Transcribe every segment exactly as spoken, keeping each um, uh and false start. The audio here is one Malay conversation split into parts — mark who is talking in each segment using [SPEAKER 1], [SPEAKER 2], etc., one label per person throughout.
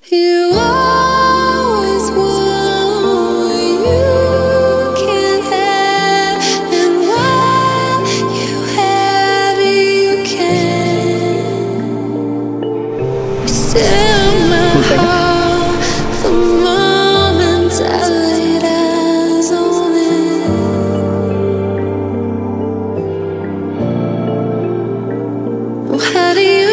[SPEAKER 1] You always want what you can't have, and what you have you can. Still my heart, the moment I laid eyes on it. Oh, how do you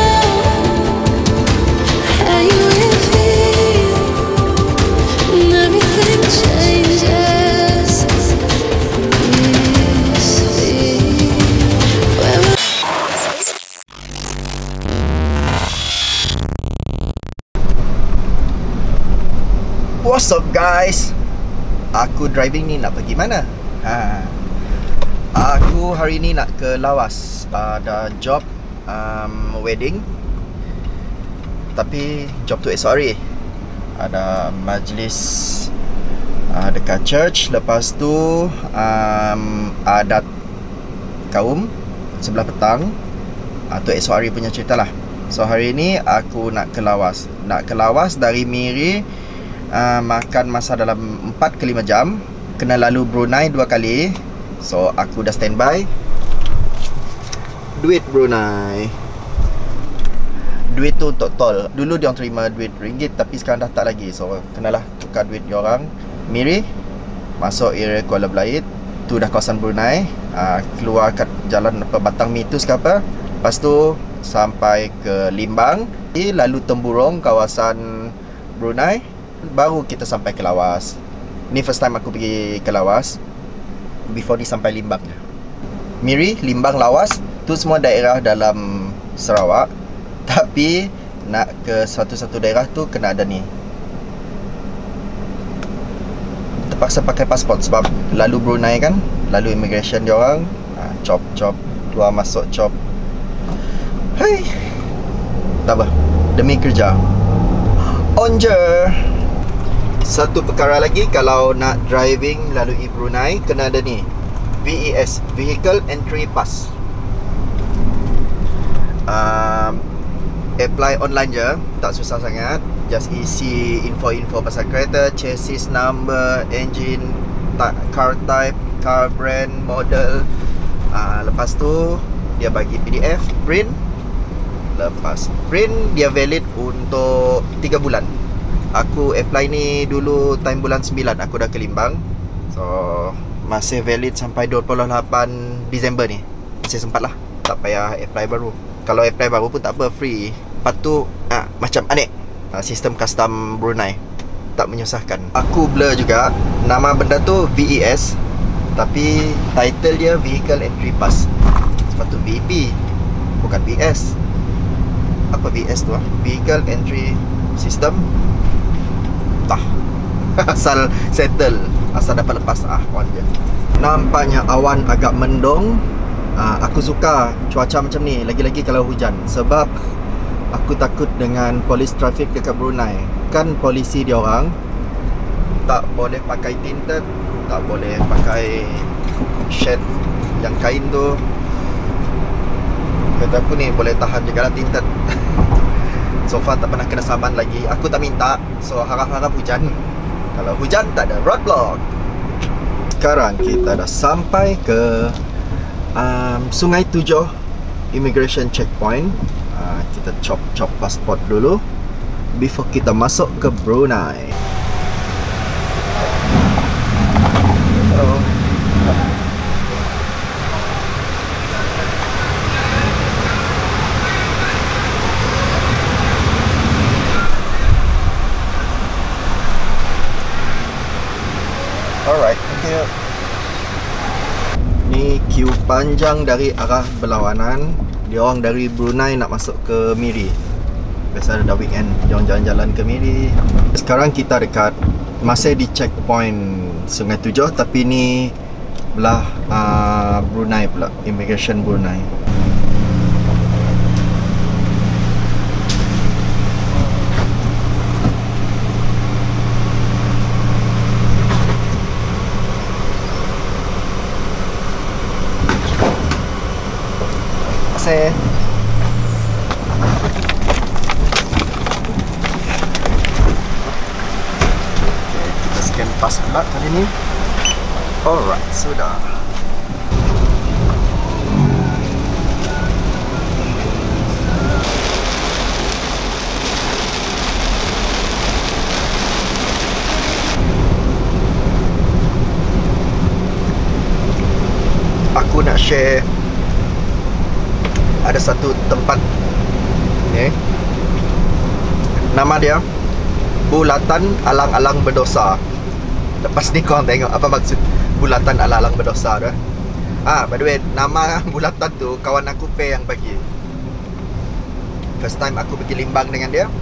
[SPEAKER 2] What's up guys? Aku driving ni nak pergi mana? Ha. Aku hari ni nak ke Lawas. Ada job um, wedding. Tapi job tu esok hari. Ada majlis uh, dekat church. Lepas tu um, adat kaum sebelah petang. uh, Tu esok hari punya cerita lah. So hari ni aku nak ke Lawas. Nak ke Lawas dari Miri. Uh, makan masa dalam empat ke lima jam. Kena lalu Brunei dua kali. So aku dah standby. Duit Brunei. Duit tu untuk tol. Dulu diorang terima duit ringgit, tapi sekarang dah tak lagi. So kenalah tukar duit diorang. Miri masuk area Kuala Belait. Tu dah kawasan Brunei. uh, Keluar kat jalan apa, Batang Mitus ke apa. Lepas tu sampai ke Limbang, lalu Temburong kawasan Brunei. Baru kita sampai ke Lawas. Ni first time aku pergi ke Lawas. Before ni sampai Limbang. Miri, Limbang, Lawas, tu semua daerah dalam Sarawak. Tapi nak ke satu-satu daerah tu kena ada ni. Terpaksa pakai pasport sebab lalu Brunei kan, lalu immigration dia orang. ha, Chop, chop, keluar masuk chop. Hai, tak apa, demi kerja. On je. Satu perkara lagi, kalau nak driving lalui Brunei, kena ada ni, V E S, Vehicle Entry Pass. um, Apply online je, tak susah sangat. Just isi info-info pasal kereta, chassis number, engine, car type, car brand, model. uh, Lepas tu dia bagi P D F, print. Lepas print, dia valid untuk tiga bulan. Aku apply ni dulu time bulan sembilan. Aku dah ke Limbang. So masih valid sampai dua puluh lapan Disember ni. Masih sempat lah. Tak payah apply baru. Kalau apply baru pun tak apa, free. Lepas tu ah, macam aneh, ah, sistem custom Brunei. Tak menyusahkan. Aku blur juga. Nama benda tu V E S, tapi title dia Vehicle Entry Pass. Sepatu V E P, bukan V S. Apa V S tu lah? Vehicle Entry System. Tah. Asal settle, asal dapat lepas, ah on je. Nampaknya awan agak mendung. uh, Aku suka cuaca macam ni, lagi-lagi kalau hujan. Sebab aku takut dengan polis trafik dekat Brunei. Kan polisi dia orang tak boleh pakai tinted, tak boleh pakai shirt yang kain tu. Kata aku ni boleh tahan juga lah tinted. So far tak pernah kena saman lagi. Aku tak minta. So harap-harap hujan. Kalau hujan tak ada roadblock. Sekarang kita dah sampai ke um, Sungai Tujuh Immigration Checkpoint. uh, Kita chop-chop pasport dulu before kita masuk ke Brunei. Hello. Alright, thank you. Ni queue panjang dari arah berlawanan. Dia orang dari Brunei nak masuk ke Miri. Biasa ada weekend, dia orang jalan-jalan ke Miri. Sekarang kita dekat, masih di checkpoint Sungai Tujuh, tapi ni belah uh, Brunei pula, immigration Brunei. Terima kasih. lepas pula kali ni. Alright, sudah. Aku nak share ada satu tempat ni. Nama dia Bulatan Alang-Alang Berdosa. Lepas ni korang tengok apa maksud Bulatan Alang-Alang Berdosa tu. Ah, by the way, nama bulatan tu kawan aku Pe yang bagi. First time aku pergi Limbang dengan dia,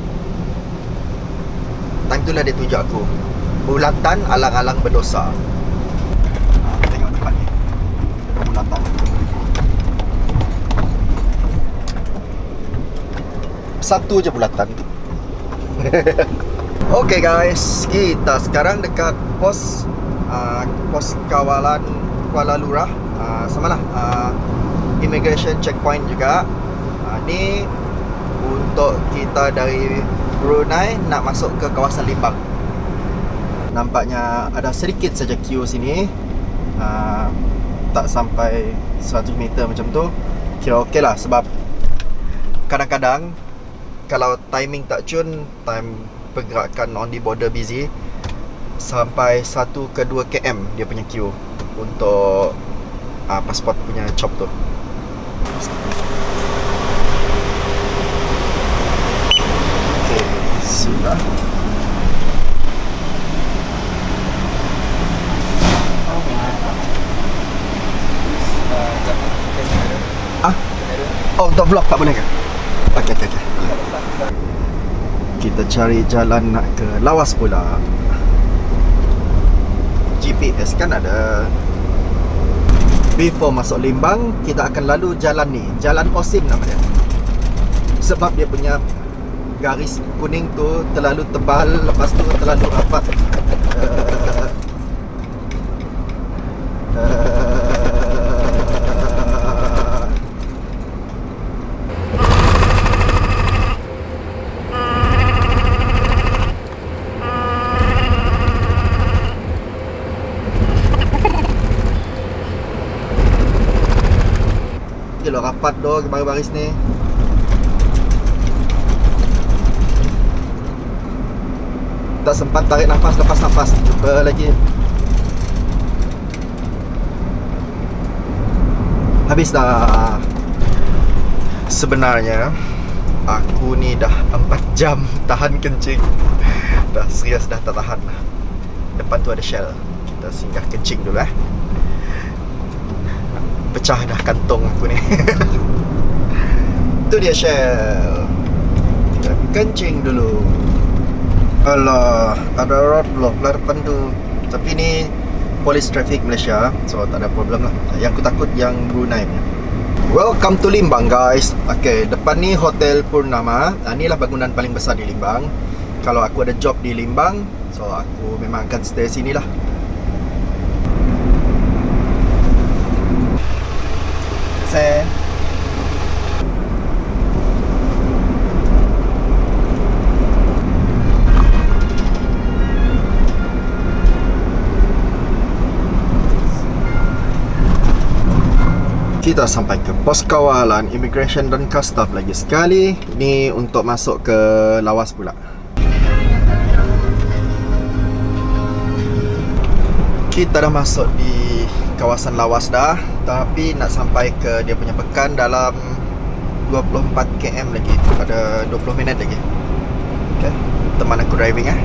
[SPEAKER 2] time tu lah dia tunjuk aku Bulatan Alang-Alang Berdosa. Ah, tengok tempat ni, Bulatan. Satu je bulatan. Okay guys, kita sekarang dekat pos uh, pos kawalan Kuala Lurah. uh, Sama lah, uh, immigration checkpoint juga. uh, Ni untuk kita dari Brunei nak masuk ke kawasan Limbang. Nampaknya ada sedikit saja queue sini, uh, tak sampai seratus meter macam tu. Kira okey lah, sebab kadang-kadang kalau timing tak cun, time pergerakan on the border busy, sampai satu ke dua kilometer dia punya queue untuk uh, pasport punya chop tu. Okay, sudah. Ah? Oh, untuk vlog tak boleh ke? Okay, okay, okay. Kita cari jalan nak ke Lawas pula. G P S kan ada. Before masuk Limbang, kita akan lalu jalan ni, Jalan Osim nama dia. Sebab dia punya garis kuning tu terlalu tebal, lepas tu terlalu rapat. uh, uh, Gila rapat doh baris-baris ni. Tak sempat tarik nafas lepas nafas. Cuba lagi. Habis dah. Sebenarnya aku ni dah empat jam tahan kencing. Dah serius dah tak tahan lah. Depan tu ada Shell. Kita singgah kencing dulu eh. Pecah dah kantong aku ni. Tu dia Shell. Kita kencing dulu. Alah, ada roadblock lah depan tu. Tapi ni Police Traffic Malaysia, so tak ada problem lah. Yang aku takut yang Brunei punya. Welcome to Limbang guys. Okay, depan ni Hotel Purnama. Nah, inilah bangunan paling besar di Limbang. Kalau aku ada job di Limbang, so aku memang akan stay sini lah. Saya kita sampai ke pos kawalan Immigration dan Custom lagi sekali. Ini untuk masuk ke Lawas pula. Kita dah masuk di kawasan Lawas dah, tapi nak sampai ke dia punya pekan dalam dua puluh empat kilometer lagi. Ada dua puluh minit lagi. Okay, teman aku driving eh.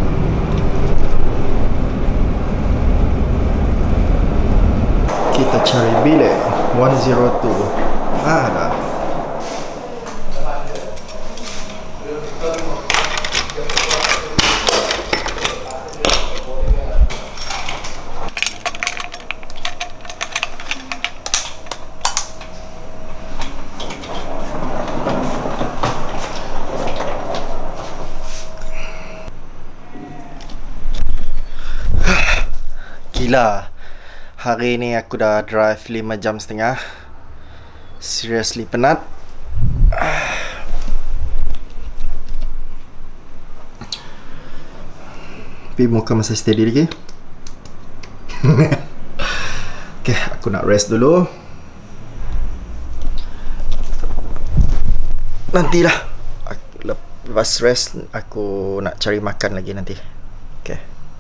[SPEAKER 2] Kita cari bilik seratus dua. Ah, dah. Gila. Hari ni aku dah drive lima jam setengah. Seriously penat. Tapi muka masih steady lagi. Aku nak rest dulu. Nantilah lepas rest aku nak cari makan lagi nanti. Okay.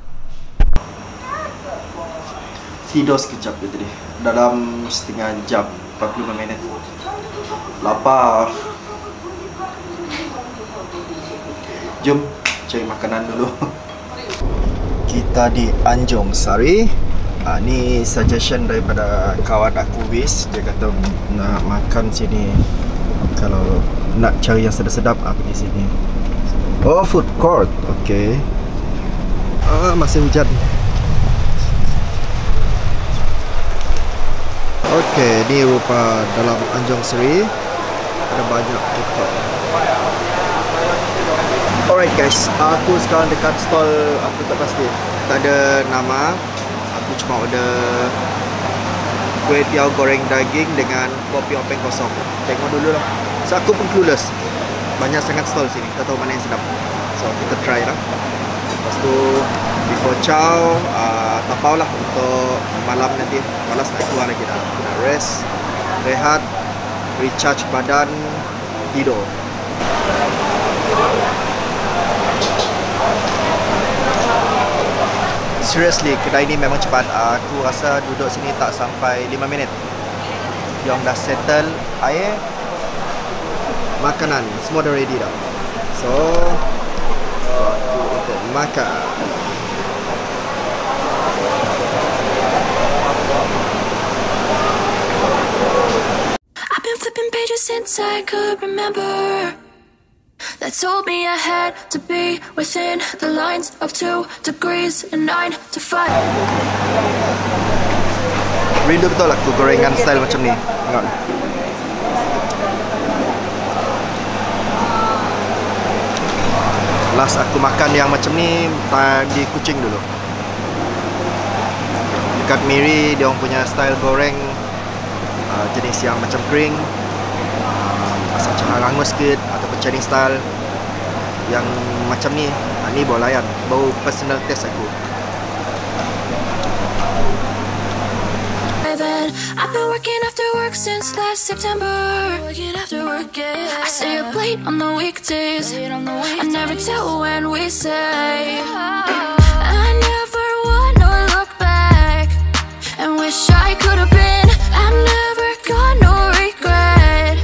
[SPEAKER 2] Tidur sekejap je tadi. Dalam setengah jam, empat puluh lima minit. Lapar. Jom cari makanan dulu. Kita di Anjong Sari. Ha, ni suggestion daripada kawan aku Wiz. Dia kata nak makan sini. Kalau nak cari yang sedap-sedap, ah, pergi sini. Oh, food court. Okay. Ah, masih hujan. Okay, ni rupa dalam Anjong Sari. Ada banyak food court. Alright guys, aku sekarang dekat stall, aku tak pasti, tak ada nama. Aku cuma order kuih tiaw goreng daging dengan kopi openg kosong. Tengok dulu lah. So aku pun clueless. Banyak sangat stall sini, tak tahu mana yang sedap. So kita try lah. Lepas tu before chow, uh, tapau lah untuk malam nanti. Malas nak keluar lagi dah. Aku nak rest, rehat, recharge badan, tidur. Seriously, kedai ni memang cepat. Aku rasa duduk sini tak sampai lima minit. Yang dah settle air, makanan, semua dah ready dah. So, waktu untuk makan.
[SPEAKER 1] I've been flipping pages since I could remember. That told me I had to be within the lines of two degrees and nine to five.
[SPEAKER 2] Rindu betul aku gorengan style macam ni. Tengok. Last aku makan yang macam ni di Kuching dulu. Dekat Miri, dia orang punya style goreng uh, jenis yang macam kering, rasa macam hangus sikit, ataupun Chinese style yang macam ni. Ha, ni boleh layan, bau personal taste aku.
[SPEAKER 1] I've been working after work since last September. Working after work, yeah. I stay up late on the weekdays. I never tell when we say. I never wanna look back and wish I could have been. I'm never gonna regret.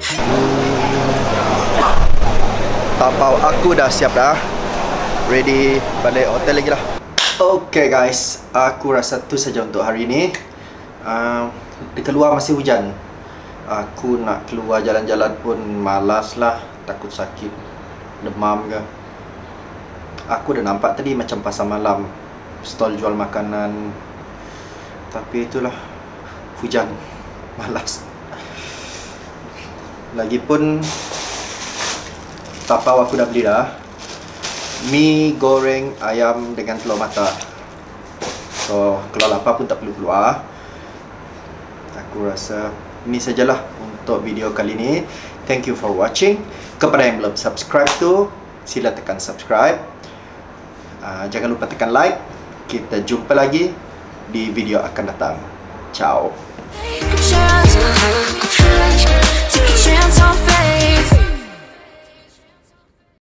[SPEAKER 2] Tapau aku dah siap dah. Ready balik hotel lagi lah. Okay guys, aku rasa tu saja untuk hari ni. Uh, di keluar masih hujan. Aku nak keluar jalan-jalan pun malas lah. Takut sakit, demam ke. Aku dah nampak tadi macam pasar malam, stall jual makanan. Tapi itulah, hujan, malas. Lagipun tapau aku dah beli dah. Mi goreng ayam dengan telur mata. So kalau lapar pun tak perlu keluar. Aku rasa ini sajalah untuk video kali ini. Thank you for watching. Kepada yang belum subscribe tu, sila tekan subscribe. uh, Jangan lupa tekan like. Kita jumpa lagi di video akan datang. Ciao.
[SPEAKER 1] Take a chance, take a chance on faith.